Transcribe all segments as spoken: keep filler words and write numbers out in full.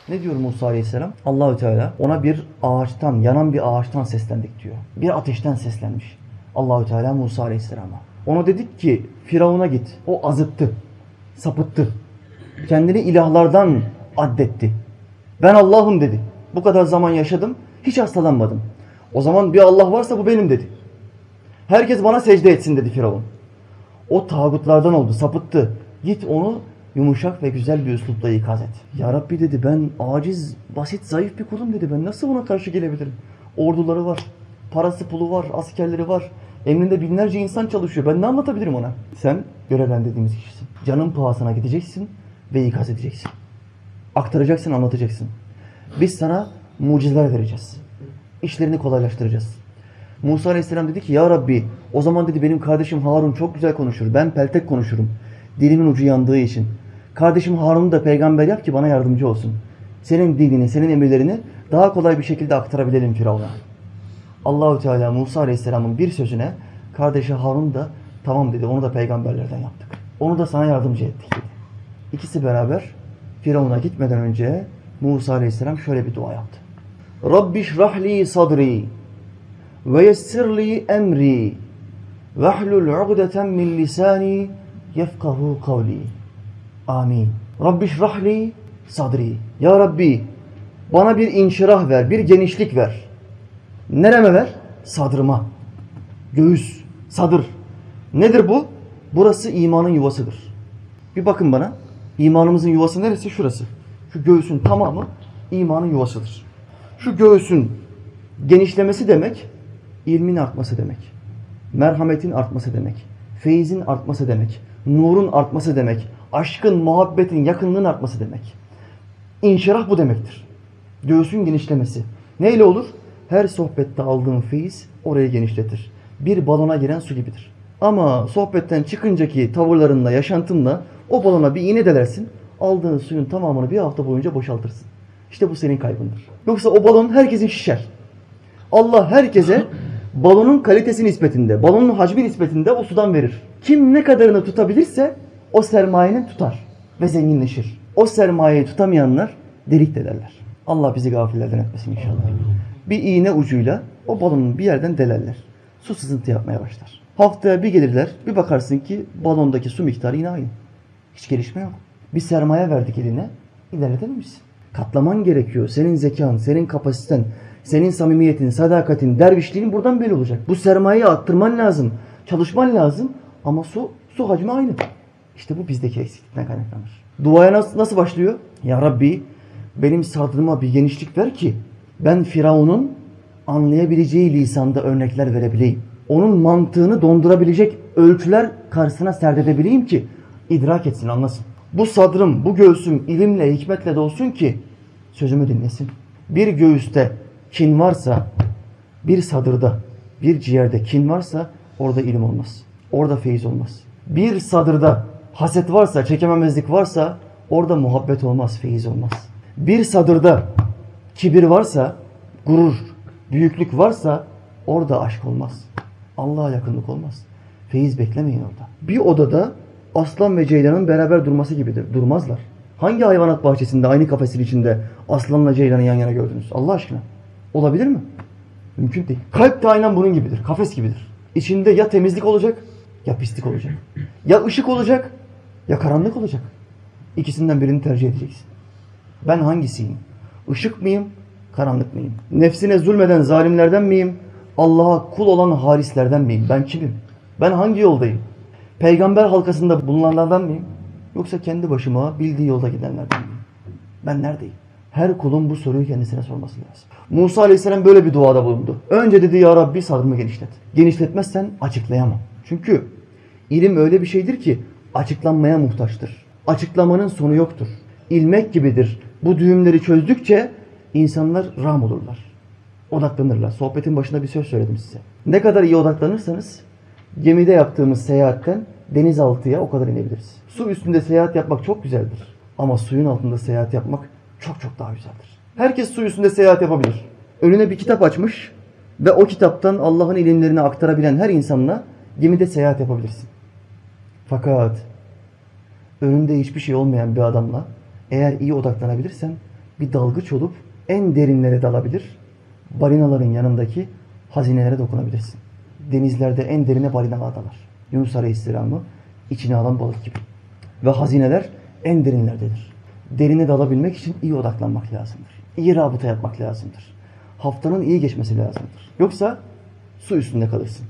Ne diyor Musa Aleyhisselam? Allahü Teala ona bir ağaçtan, yanan bir ağaçtan seslendik diyor. Bir ateşten seslenmiş Allahü Teala Musa Aleyhisselam'a. Ona dedik ki Firavun'a git. O azıttı, sapıttı. Kendini ilahlardan addetti. Ben Allah'ım dedi. Bu kadar zaman yaşadım, hiç hastalanmadım. O zaman bir Allah varsa bu benim dedi. Herkes bana secde etsin dedi Firavun. O tağutlardan oldu, sapıttı. Git onu yumuşak ve güzel bir üslupla ikaz et. Ya Rabbi dedi, ben aciz, basit, zayıf bir kulum dedi. Ben nasıl ona karşı gelebilirim? Orduları var, parası pulu var, askerleri var. Emrinde binlerce insan çalışıyor. Ben ne anlatabilirim ona? Sen görevlendirdiğimiz kişisin. Canın pahasına gideceksin ve ikaz edeceksin. Aktaracaksın, anlatacaksın. Biz sana mucizeler vereceğiz. İşlerini kolaylaştıracağız. Musa Aleyhisselam dedi ki ya Rabbi, o zaman dedi benim kardeşim Harun çok güzel konuşur. Ben peltek konuşurum. Dilimin ucu yandığı için. Kardeşim Harun'u da peygamber yap ki bana yardımcı olsun. Senin dinini, senin emirlerini daha kolay bir şekilde aktarabilelim Firavun'a. Allahü Teala Musa Aleyhisselam'ın bir sözüne kardeşi Harun da tamam dedi. Onu da peygamberlerden yaptık. Onu da sana yardımcı ettik dedi. İkisi beraber Firavun'a gitmeden önce Musa Aleyhisselam şöyle bir dua yaptı. Rabbi şrahli sadri ve yessirli emri vehlul ugdeten min lisani yefkahu kavli. Amin. Rabbi şrahli sadri. Ya Rabbi bana bir inşirah ver, bir genişlik ver. Nereme ver? Sadrıma. Göğüs, sadır. Nedir bu? Burası imanın yuvasıdır. Bir bakın bana. İmanımızın yuvası neresi? Şurası. Şu göğsün tamamı imanın yuvasıdır. Şu göğsün genişlemesi demek, ilmin artması demek. Merhametin artması demek. Feyizin artması demek. Nurun artması demek. Aşkın, muhabbetin, yakınlığın artması demek. İnşirah bu demektir. Göğsün genişlemesi. Neyle olur? Her sohbette aldığın feyiz orayı genişletir. Bir balona giren su gibidir. Ama sohbetten çıkıncaki tavırlarınla, yaşantınla o balona bir iğne delersin. Aldığın suyun tamamını bir hafta boyunca boşaltırsın. İşte bu senin kaybındır. Yoksa o balon herkesin şişer. Allah herkese balonun kalitesi nispetinde, balonun hacmi nispetinde o sudan verir. Kim ne kadarını tutabilirse o sermayenin tutar ve zenginleşir. O sermayeyi tutamayanlar delik delerler. Allah bizi gafillerden etmesin inşallah. Bir iğne ucuyla o balonun bir yerden delerler. Su sızıntı yapmaya başlar. Haftaya bir gelirler, bir bakarsın ki balondaki su miktarı yine aynı. Hiç gelişme yok. Bir sermaye verdik eline, ilerletememişsin. Katlaman gerekiyor. Senin zekan, senin kapasiten, senin samimiyetin, sadakatin, dervişliğin buradan belli olacak. Bu sermayeyi arttırman lazım, çalışman lazım ama su, su hacmi aynı. İşte bu bizdeki eksiklikten kaynaklanır. Duaya nasıl, nasıl başlıyor? Ya Rabbi benim sadrıma bir genişlik ver ki ben Firavun'un anlayabileceği lisanda örnekler verebileyim. Onun mantığını dondurabilecek ölçüler karşısına serdedebileyim ki idrak etsin, anlasın. Bu sadrım, bu göğsüm ilimle, hikmetle dolsun ki sözümü dinlesin. Bir göğüste kin varsa, bir sadırda, bir ciğerde kin varsa orada ilim olmaz. Orada feyiz olmaz. Bir sadırda haset varsa, çekememezlik varsa orada muhabbet olmaz, feyiz olmaz. Bir sadırda kibir varsa, gurur, büyüklük varsa orada aşk olmaz. Allah'a yakınlık olmaz. Feyiz beklemeyin orada. Bir odada aslan ve ceylanın beraber durması gibidir. Durmazlar. Hangi hayvanat bahçesinde aynı kafesin içinde aslanla ceylanı yan yana gördünüz? Allah aşkına. Olabilir mi? Mümkün değil. Kalp de aynen bunun gibidir. Kafes gibidir. İçinde ya temizlik olacak ya pislik olacak. Ya ışık olacak ya karanlık olacak. İkisinden birini tercih edeceksin. Ben hangisiyim? Işık mıyım? Karanlık mıyım? Nefsine zulmeden zalimlerden miyim? Allah'a kul olan harislerden miyim? Ben kimim? Ben hangi yoldayım? Peygamber halkasında bulunanlardan mıyım? Yoksa kendi başıma bildiği yolda gidenlerden miyim? Ben neredeyim? Her kulun bu soruyu kendisine sorması lazım. Musa Aleyhisselam böyle bir duada bulundu. Önce dedi ya Rabbi sadrımı genişlet. Genişletmezsen açıklayamam. Çünkü ilim öyle bir şeydir ki açıklanmaya muhtaçtır. Açıklamanın sonu yoktur. İlmek gibidir. Bu düğümleri çözdükçe insanlar ram olurlar. Odaklanırlar. Sohbetin başında bir söz söyledim size. Ne kadar iyi odaklanırsanız gemide yaptığımız seyahatten denizaltıya o kadar inebiliriz. Su üstünde seyahat yapmak çok güzeldir. Ama suyun altında seyahat yapmak çok çok daha güzeldir. Herkes su üstünde seyahat yapabilir. Önüne bir kitap açmış ve o kitaptan Allah'ın ilimlerini aktarabilen her insanla gemide seyahat yapabilirsin. Fakat önünde hiçbir şey olmayan bir adamla eğer iyi odaklanabilirsen Bir dalgıç olup en derinlere dalabilir. Balinaların yanındaki hazinelere dokunabilirsin. Denizlerde en derine balinalar dalar. Yunus Aleyhisselam'ı içine alan balık gibi. Ve hazineler en derinlerdedir. Derine dalabilmek için iyi odaklanmak lazımdır. İyi rabıta yapmak lazımdır. Haftanın iyi geçmesi lazımdır. Yoksa su üstünde kalırsın.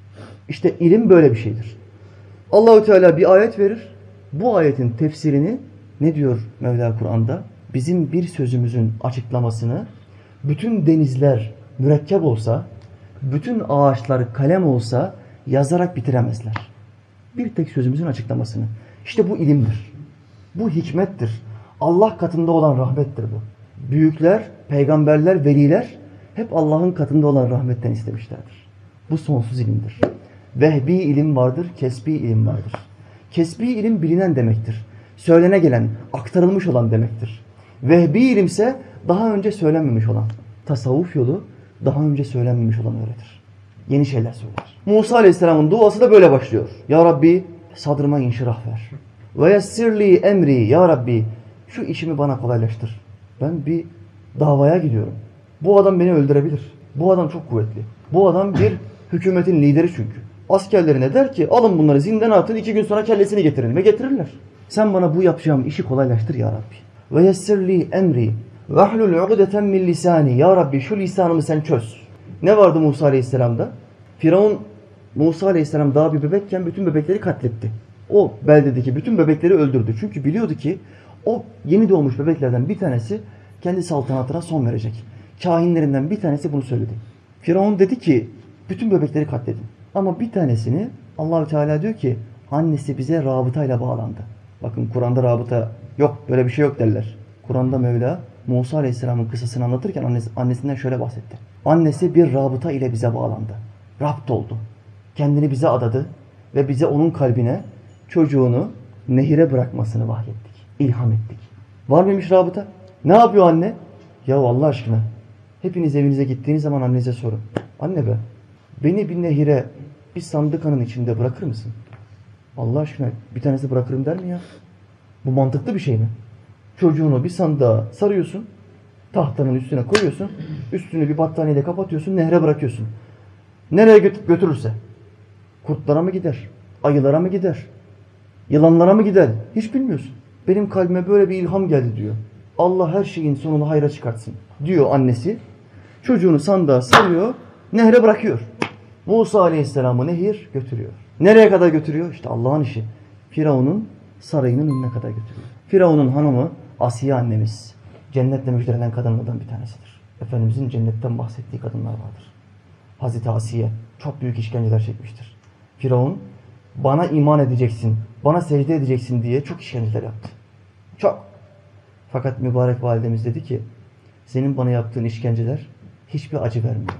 İşte ilim böyle bir şeydir. Allah-u Teala bir ayet verir. Bu ayetin tefsirini ne diyor Mevla Kur'an'da? Bizim bir sözümüzün açıklamasını bütün denizler mürekkep olsa, bütün ağaçlar kalem olsa yazarak bitiremezler. Bir tek sözümüzün açıklamasını. İşte bu ilimdir. Bu hikmettir. Allah katında olan rahmettir bu. Büyükler, peygamberler, veliler hep Allah'ın katında olan rahmetten istemişlerdir. Bu sonsuz ilimdir. Vehbi ilim vardır, kesbi ilim vardır. Kesbi ilim bilinen demektir. Söylene gelen, aktarılmış olan demektir. Vehbi ilimse daha önce söylenmemiş olan. Tasavvuf yolu daha önce söylenmemiş olan öğretir. Yeni şeyler söyler. Musa Aleyhisselam'ın duası da böyle başlıyor. Ya Rabbi sadrıma inşirah ver. Ve yessirli emri. Ya Rabbi şu işimi bana kolaylaştır. Ben bir davaya gidiyorum. Bu adam beni öldürebilir. Bu adam çok kuvvetli. Bu adam bir hükümetin lideri çünkü. Askerlerine der ki alın bunları zindana atın, iki gün sonra kellesini getirin ve getirirler. Sen bana bu yapacağım işi kolaylaştır ya Rabbi. Ve yessirli emri. Vahlul uqdeten min lisani. Ya Rabbi şu lisanımı sen çöz. Ne vardı Musa Aleyhisselam'da? Firavun Musa Aleyhisselam daha bir bebekken bütün bebekleri katletti. O beldedeki bütün bebekleri öldürdü. Çünkü biliyordu ki o yeni doğmuş bebeklerden bir tanesi kendi saltanatına son verecek. Kahinlerinden bir tanesi bunu söyledi. Firavun dedi ki bütün bebekleri katledin. Ama bir tanesini Allah-u Teala diyor ki annesi bize rabıtayla bağlandı. Bakın Kur'an'da rabıta yok, böyle bir şey yok derler. Kur'an'da Mevla Musa Aleyhisselam'ın kıssasını anlatırken annesi, annesinden şöyle bahsetti. Annesi bir rabıta ile bize bağlandı. Rapt oldu. Kendini bize adadı ve bize onun kalbine çocuğunu nehire bırakmasını vahyettik. İlham ettik. Var mıymış rabıta? Ne yapıyor anne? Ya Allah aşkına hepiniz evinize gittiğiniz zaman annenize sorun. Anne be beni bir nehire bir sandıkanın içinde bırakır mısın? Allah aşkına bir tanesi bırakırım der mi ya? Bu mantıklı bir şey mi? Çocuğunu bir sandığa sarıyorsun, tahtanın üstüne koyuyorsun, üstünü bir battaniyeyle kapatıyorsun, nehre bırakıyorsun. Nereye götür götürürse. Kurtlara mı gider? Ayılara mı gider? Yılanlara mı gider? Hiç bilmiyorsun. Benim kalbime böyle bir ilham geldi diyor. Allah her şeyin sonunu hayra çıkartsın diyor annesi. Çocuğunu sandığa sarıyor, nehre bırakıyor. Musa Aleyhisselam'ı nehir götürüyor. Nereye kadar götürüyor? İşte Allah'ın işi. Firavun'un sarayının önüne kadar götürüyor. Firavun'un hanımı Asiye annemiz. Cennetle müjdelenen kadınlardan bir tanesidir. Efendimizin cennetten bahsettiği kadınlar vardır. Hazreti Asiye çok büyük işkenceler çekmiştir. Firavun bana iman edeceksin, bana secde edeceksin diye çok işkenceler yaptı. Çok. Fakat mübarek validemiz dedi ki senin bana yaptığın işkenceler hiçbir acı vermiyor.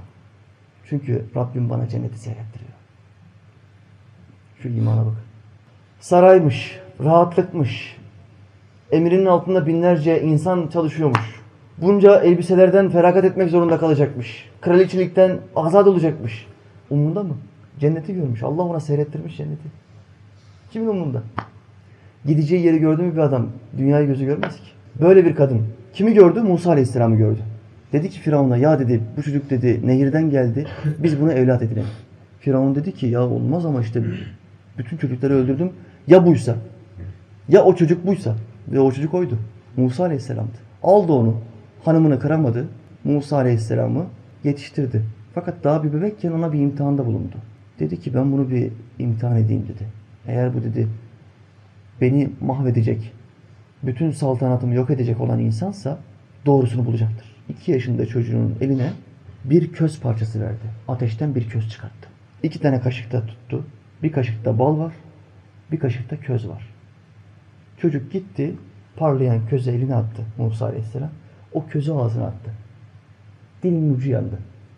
Çünkü Rabbim bana cenneti seyrettiriyor. Şu imana bak. Saraymış, rahatlıkmış. Emrinin altında binlerce insan çalışıyormuş. Bunca elbiselerden feragat etmek zorunda kalacakmış. Kraliçelikten azat olacakmış. Umrunda mı? Cenneti görmüş. Allah ona seyrettirmiş cenneti. Kimin umrunda? Gideceği yeri gördü mü bir adam dünyayı gözü görmez ki. Böyle bir kadın. Kimi gördü? Musa Aleyhisselam'ı gördü. Dedi ki Firavun'a ya dedi bu çocuk dedi nehirden geldi. Biz bunu evlat edinelim. Firavun dedi ki ya olmaz ama işte bütün çocukları öldürdüm. Ya buysa? Ya o çocuk buysa? Ve o çocuk oydu. Musa Aleyhisselam'dı. Aldı onu. Hanımını kıramadı. Musa Aleyhisselam'ı yetiştirdi. Fakat daha bir bebekken ona bir imtihanda bulundu. Dedi ki ben bunu bir imtihan edeyim dedi. Eğer bu dedi beni mahvedecek, bütün saltanatımı yok edecek olan insansa doğrusunu bulacaktır. İki yaşında çocuğun eline bir köz parçası verdi. Ateşten bir köz çıkarttı. İki tane kaşıkta tuttu. Bir kaşıkta bal var, bir kaşıkta köz var. Çocuk gitti, parlayan közü eline attı Musa Aleyhisselam. O közü ağzına attı. Dilinin ucu yandı.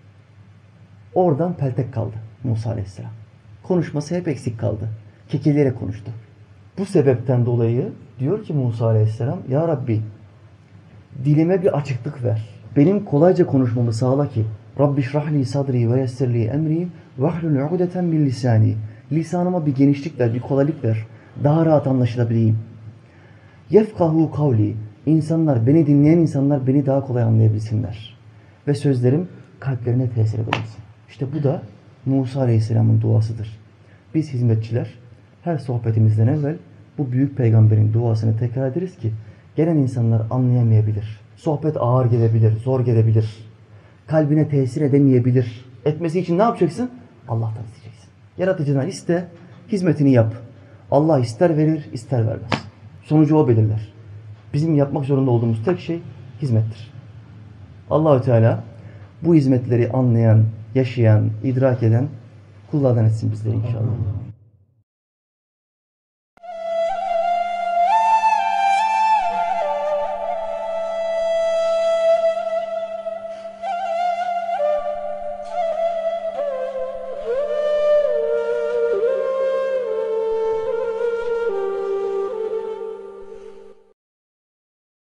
Oradan peltek kaldı Musa Aleyhisselam. Konuşması hep eksik kaldı. Kekeleyerek konuştu. Bu sebepten dolayı diyor ki Musa Aleyhisselam, Ya Rabbi dilime bir açıklık ver. Benim kolayca konuşmamı sağla ki Rabbi şrahli sadri ve yessirli emri vahlul uqdeten min lisani. Lisanıma bir genişlik ver, bir kolaylık ver. Daha rahat anlaşılabileyim. Yefkahu kavli. İnsanlar, beni dinleyen insanlar beni daha kolay anlayabilsinler. Ve sözlerim kalplerine tesir edebilsin. İşte bu da Musa Aleyhisselam'ın duasıdır. Biz hizmetçiler her sohbetimizden evvel bu büyük peygamberin duasını tekrar ederiz ki gelen insanlar anlayamayabilir. Sohbet ağır gelebilir, zor gelebilir. Kalbine tesir edemeyebilir. Etmesi için ne yapacaksın? Allah'tan isteyeceksin. Yaratıcıdan iste, hizmetini yap. Allah ister verir, ister vermez. Sonucu o belirler. Bizim yapmak zorunda olduğumuz tek şey hizmettir. Allah-u Teala bu hizmetleri anlayan, yaşayan, idrak eden kullardan etsin bizleri inşallah.